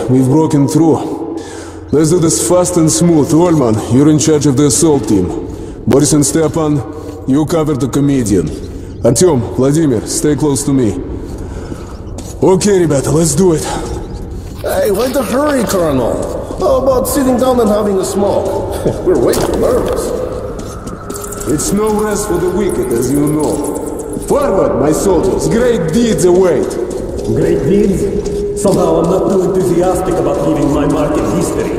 we've broken through. Let's do this fast and smooth. Olman, you're in charge of the assault team. Boris and Stepan, you cover the comedian. Artyom, Vladimir, stay close to me. Okay, ребята, let's do it. Hey, why the hurry, Colonel? How about sitting down and having a smoke? We're way too nervous. It's no rest for the wicked, as you know. Forward, my soldiers, great deeds await. Great deeds? Somehow I'm not too enthusiastic about leaving my mark in history.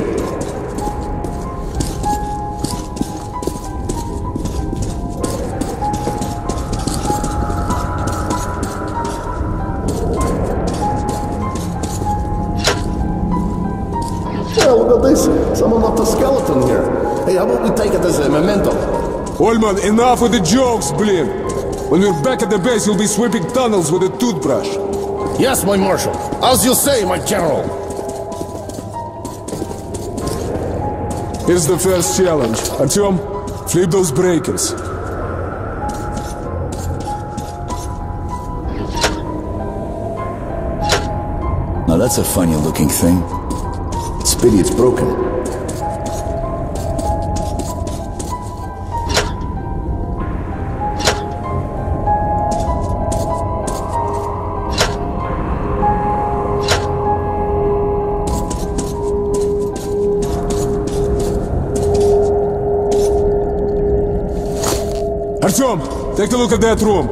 Yeah, look at this. Someone left a skeleton here. Hey, how about we take it as a memento? Olman, enough with the jokes, blin! When we're back at the base, you'll be sweeping tunnels with a toothbrush. Yes, my marshal. As you say, my general. Here's the first challenge. Artyom, flip those breakers. Now that's a funny looking thing. It's a pity it's broken. Artyom, take a look at that room.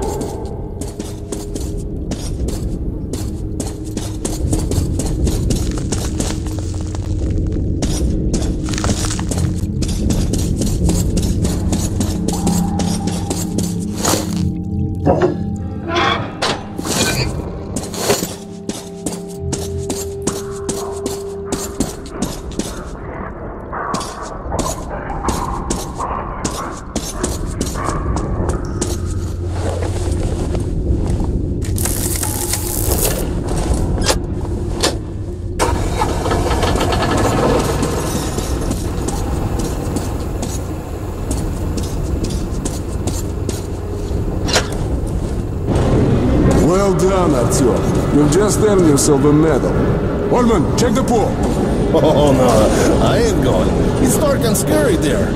Well done, Artyom. You've just earned yourself a medal. Olman, check the pool. Oh, no, I ain't going. It's dark and scary there.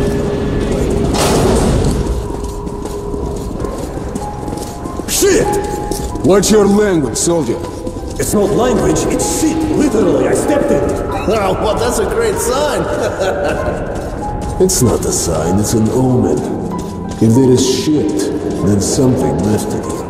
Shit! Watch your language, soldier. It's not language, it's shit. Literally, I stepped in it. Oh, well, that's a great sign. It's not a sign, it's an omen. If there is shit, then something left in you.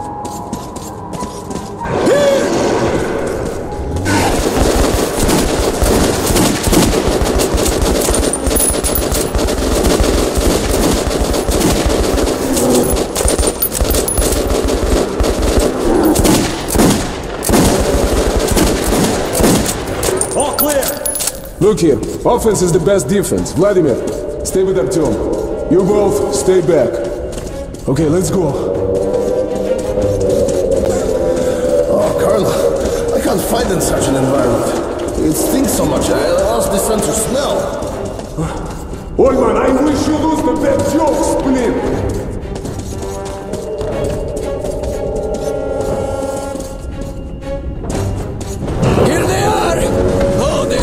All clear! Look here, offense is the best defense. Vladimir, stay with Artyom. You both, stay back. Okay, let's go. Oh, Colonel, I can't fight in such an environment. It stinks so much, I lost the sense of smell. Olman, I wish you lose the bad jokes, please. Here they are! Oh, this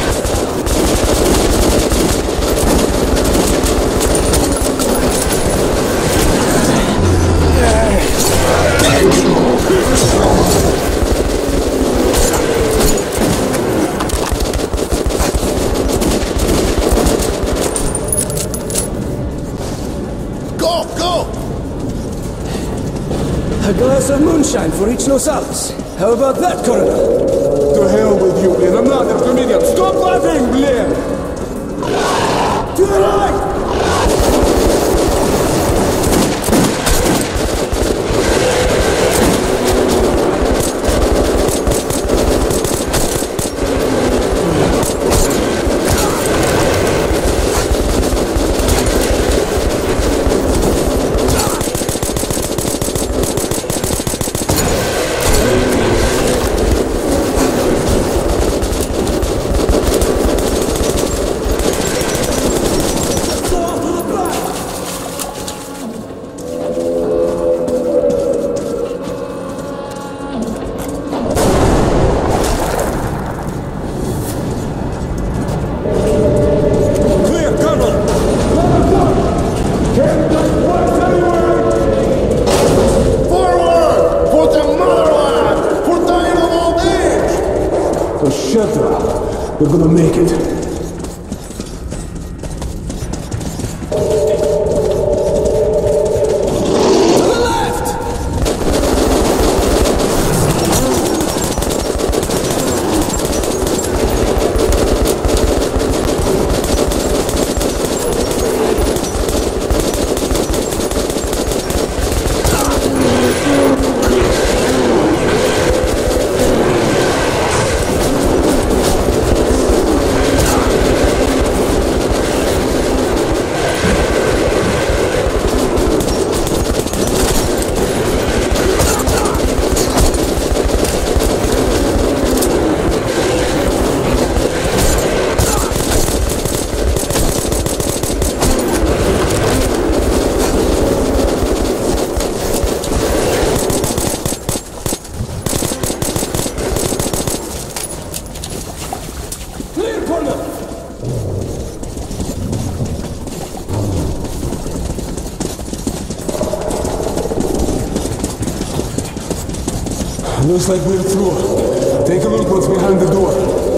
Go, go! A glass of moonshine for each Nosales. How about that, Colonel? To hell with you, blin. Another comedian. Stop laughing, blin! To the right! Spectre. We're gonna make it. Looks like we're through. Take a look what's behind the door.